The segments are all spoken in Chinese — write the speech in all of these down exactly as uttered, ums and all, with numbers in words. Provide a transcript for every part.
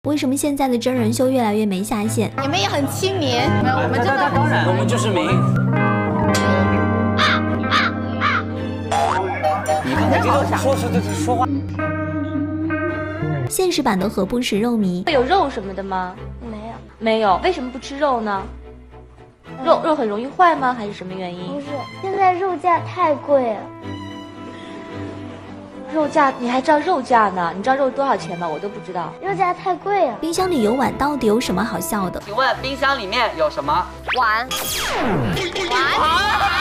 为什么现在的真人秀越来越没下限？ 你们也很亲民，没有，我们真的当然，我们就是民。你看他这个说是这说话。 现实版的何不食肉糜？ 会有肉什么的吗？ 没有， 没有。为什么不吃肉呢？肉肉很容易坏吗？还是什么原因？ 不是，现在肉价太贵了。 肉价，你还知道肉价呢？你知道肉多少钱吗？我都不知道。 肉价太贵了。 冰箱里有碗，到底有什么好笑的？ 请问冰箱里面有什么？ 碗。碗。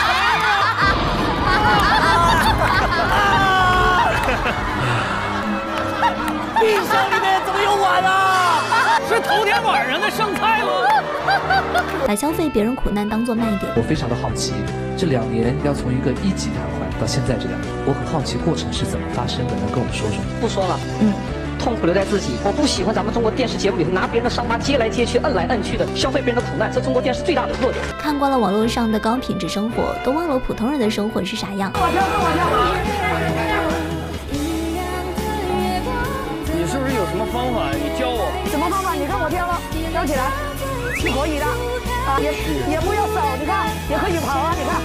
冰箱里面怎么有碗啊？是头天晚上的剩菜吗？ 把消费别人苦难当作卖点。 我非常的好奇，这两年要从一个一级瘫痪到现在这样，我很好奇过程是怎么发生的，能跟我们说说？ 不说了，嗯，痛苦留在自己。我不喜欢咱们中国电视节目里头拿别人的伤疤揭来揭去、摁来摁去的，消费别人的苦难，这中国电视最大的弱点。 看惯了网络上的高品质生活，都忘了普通人的生活是啥样。 你是不是有什么方法？你教我。 什么方法？你看我挑了，挑起来是可以的啊，也也不要手，你看也可以跑啊，你看。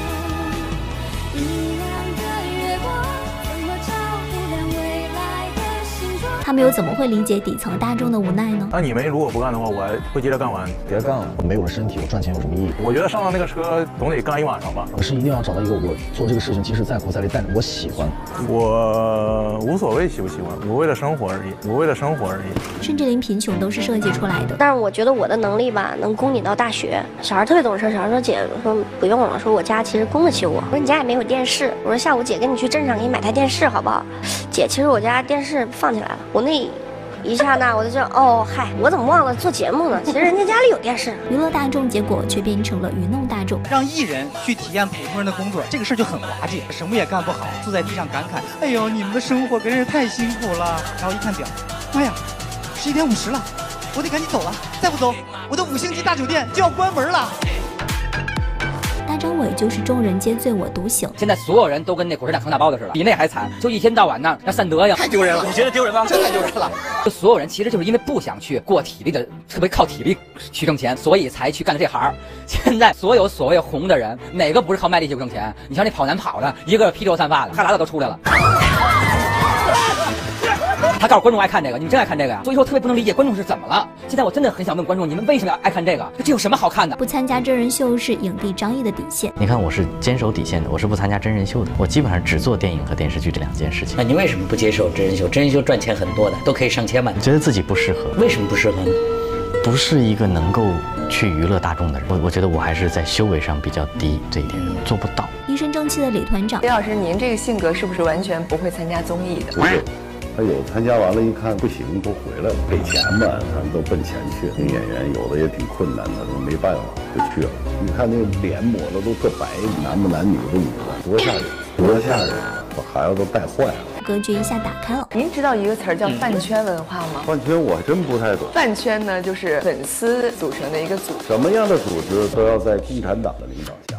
他们又怎么会理解底层大众的无奈呢？ 那你们如果不干的话，我还会接着干完。 别干了，我没有了身体，我赚钱有什么意义？ 我觉得上了那个车总得干一晚上吧。 我是一定要找到一个我做这个事情，即使再苦再累，但是我喜欢。 我无所谓喜不喜欢，我为了生活而已，我为了生活而已。 甚至连贫穷都是设计出来的。 但是我觉得我的能力吧，能供你到大学。小孩特别懂事，小孩说姐说不用了，说我家其实供得起我。我说你家也没有电视，我说下午姐跟你去镇上给你买台电视好不好？姐，其实我家电视放起来了。我那一刹那我就知道，哦嗨，我怎么忘了做节目呢？其实人家家里有电视。 娱乐大众，结果却变成了愚弄大众。 让艺人去体验普通人的工作，这个事儿就很滑稽，什么也干不好，坐在地上感慨：哎呦，你们的生活真是太辛苦了。然后一看表，妈呀，十一点五十了，我得赶紧走了，再不走，我的五星级大酒店就要关门了。 大张伟就是众人皆醉我独醒。 现在所有人都跟那火车站扛大包的似的，比那还惨，就一天到晚呢要散德呀， 太丢人了！你觉得丢人吗？ 这太丢人了。就所有人其实就是因为不想去过体力的，特别靠体力去挣钱，所以才去干的这行。现在所有所谓红的人，哪个不是靠卖力气挣钱？你瞧那跑男跑的，一个披头散发的，哈喇子都出来了。他告诉观众爱看这个，你们真爱看这个呀？所以说特别不能理解观众是怎么了。现在我真的很想问观众，你们为什么要爱看这个？这有什么好看的？ 不参加真人秀是影帝张译的底线。 你看，我是坚守底线的，我是不参加真人秀的，我基本上只做电影和电视剧这两件事情。 那你为什么不接受真人秀？真人秀赚钱很多的，都可以上千万。 觉得自己不适合。 为什么不适合呢？ 不是一个能够去娱乐大众的人。我我觉得我还是在修为上比较低，这一点做不到。 一身正气的李团长， 李老师，您这个性格是不是完全不会参加综艺的？ 不是。他有参加完了，一看不行，都回来了，给钱吧，他们都奔钱去。那演员有的也挺困难的，都没办法就去了。你看那个脸抹的都特白，男不男女不女的，多吓人，多吓人，把孩子都带坏了。 格局一下打开了。 您知道一个词儿叫饭圈文化吗？ 饭圈我还真不太懂。 饭圈呢，就是粉丝组成的一个组织。 什么样的组织都要在共产党的领导下。